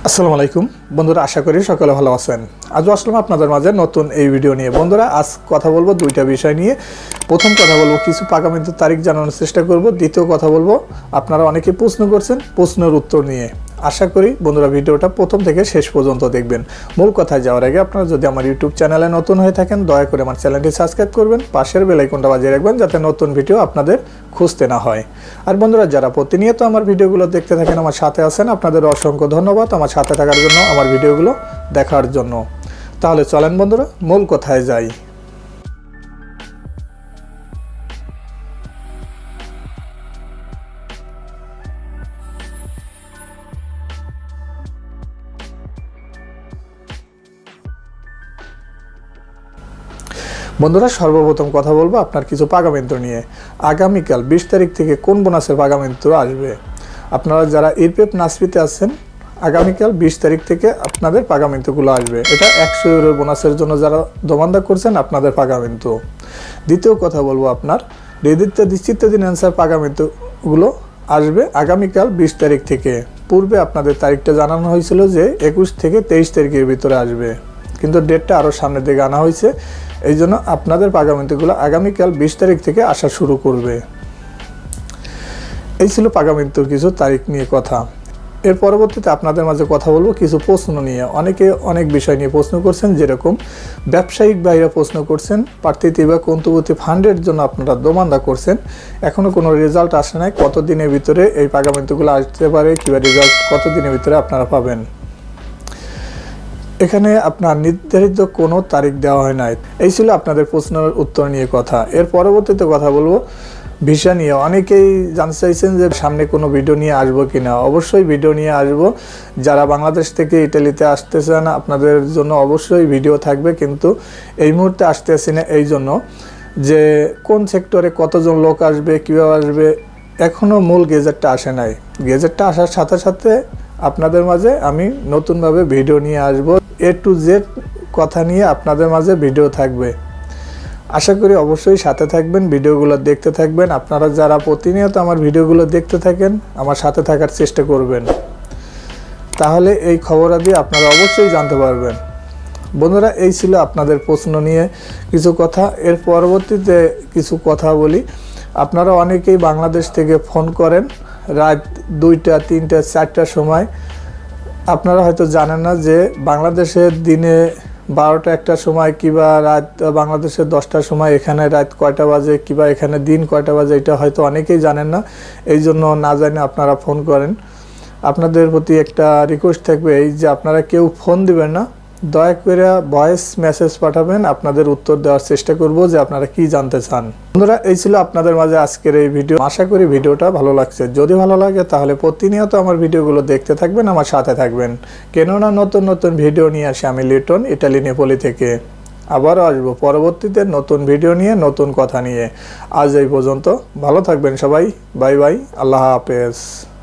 আসসালামু আলাইকুম বন্ধুরা, আশা করি সকলে ভালো আছেন। আজও আসলাম আপনাদের মাঝে নতুন এই ভিডিও নিয়ে। বন্ধুরা, আজ কথা বলবো দুইটা বিষয় নিয়ে। প্রথম কথা বলবো কিছু পাকামিন্টু তারিখ জানানোর চেষ্টা করব। দ্বিতীয় কথা বলবো আপনারা অনেকে প্রশ্ন করছেন, প্রশ্নের উত্তর নিয়ে। আশা করি বন্ধুরা ভিডিওটা প্রথম থেকে শেষ পর্যন্ত দেখবেন। মূল কথায় যাওয়ার আগে আপনারা যদি আমার ইউটিউব চ্যানেলে নতুন হয়ে থাকেন দয়া করে আমার চ্যানেলটি সাবস্ক্রাইব করবেন, পাশের বেল আইকনটা বাজিয়ে রাখবেন যাতে নতুন ভিডিও আপনাদের খুঁজতে না হয়। আর বন্ধুরা যারা প্রতিনিয়ত আমার ভিডিওগুলো দেখতে থাকেন, আমার সাথে আছেন, আপনাদের অসংখ্য ধন্যবাদ আমার সাথে থাকার জন্য, আমার ভিডিওগুলো দেখার জন্য। তাহলে চলেন বন্ধুরা মূল কথায় যাই। বন্ধুরা সর্বপ্রথম কথা বলবো আপনার কিছু পাগামিন্টু নিয়ে। আগামীকাল 20 তারিখ থেকে কোন বোনাসের পাগামিন্টু আসবে? আপনারা যারা ইরপেপ নাসপিতে আছেন, আগামীকাল 20 তারিখ থেকে আপনাদের পাগামিন্টুগুলো আসবে। এটা 100 ইউরো বোনাসের জন্য যারা দোমান্দা করছেন আপনাদের পাগামিন্টু। দ্বিতীয় কথা বলবো আপনার দিন অ্যান্সার পাগামিন্টুগুলো আসবে আগামীকাল 20 তারিখ থেকে। পূর্বে আপনাদের তারিখটা জানানো হয়েছিল যে 21 থেকে 23 তারিখের ভিতরে আসবে, কিন্তু ডেটটা আরও সামনের দিকে আনা হয়েছে। এই জন্য আপনাদের পাগামিন্টুগুলো আগামীকাল 20 তারিখ থেকে আসা শুরু করবে। এই ছিল পাগামিন্টুর কিছু তারিখ নিয়ে কথা। এর পরবর্তীতে আপনাদের মাঝে কথা বলবো কিছু প্রশ্ন নিয়ে। অনেকে অনেক বিষয় নিয়ে প্রশ্ন করছেন, যেরকম ব্যবসায়িক ভাইরা প্রশ্ন করছেন, প্রার্থিতি বা কন্তুবতী ফান্ডের জন্য আপনারা দোমান্দা করছেন, এখনও কোনো রেজাল্ট আসে নাই। কতদিনের ভিতরে এই পাগামিন্টুগুলো আসতে পারে কিংবা রেজাল্ট কতদিনের ভিতরে আপনারা পাবেন? এখানে আপনার নির্ধারিত কোনো তারিখ দেওয়া হয় নাই। এই ছিল আপনাদের প্রশ্নের উত্তর নিয়ে কথা। এর পরবর্তীতে কথা বলবো ভিসা নিয়ে। অনেকেই জানতে চাইছেন যে সামনে কোনো ভিডিও নিয়ে আসবো কিনা। অবশ্যই ভিডিও নিয়ে আসবো। যারা বাংলাদেশ থেকে ইটালিতে আসতে চান আপনাদের জন্য অবশ্যই ভিডিও থাকবে, কিন্তু এই মুহূর্তে আসতেছি না এই জন্য যে কোন সেক্টরে কতজন লোক আসবে, কীভাবে আসবে, এখনও মূল গেজেটটা আসে নাই। গেজেটটা আসার সাথে সাথে আপনাদের মাঝে আমি নতুনভাবে ভিডিও নিয়ে আসবো। A to Z কথা নিয়ে আপনাদের মাঝে ভিডিও থাকবে। আশা করি অবশ্যই সাথে থাকবেন, ভিডিওগুলো দেখতে থাকবেন। আপনারা যারা প্রতিনিয়ত আমার ভিডিওগুলো দেখতে থাকেন আমার সাথে থাকার চেষ্টা করবেন, তাহলে এই খবরাদি আপনারা অবশ্যই জানতে পারবেন। বন্ধুরা, এই ছিল আপনাদের প্রশ্ন নিয়ে কিছু কথা। এর পরবর্তীতে কিছু কথা বলি। আপনারা অনেকেই বাংলাদেশ থেকে ফোন করেন রাত 2টা, 3টা, 4টার সময়। আপনারা হয়তো জানেন না যে বাংলাদেশের দিনে 12টা, 1টার সময় কিংবা রাত বাংলাদেশের 10টার সময় এখানে রাত কয়টা বাজে কিংবা এখানে দিন কয়টা বাজে, এটা হয়তো অনেকেই জানেন না। এই জন্য না জানে আপনারা ফোন করেন। আপনাদের প্রতি একটা রিকোয়েস্ট থাকবে এই যে আপনারা কেউ ফোন দিবেন না, দয়া করে ভয়েস মেসেজ পাঠাবেন। আপনাদের উত্তর দেওয়ার চেষ্টা করব যে আপনারা কি জানতে চান। বন্ধুরা, এই ছিল আপনাদের মাঝে আজকের এই ভিডিও। আশা করি ভিডিওটা ভালো লাগছে। যদি ভালো লাগে তাহলে প্রতিনিয়ত আমার ভিডিওগুলো দেখতে থাকবেন, আমার সাথে থাকবেন। কেননা নতুন নতুন ভিডিও নিয়ে আসি আমি লিটন, ইটালি নেপোলি থেকে। আবারও আসবো পরবর্তীতে নতুন ভিডিও নিয়ে, নতুন কথা নিয়ে। আজ এই পর্যন্ত, ভালো থাকবেন সবাই। বাই বাই, আল্লাহ হাফেজ।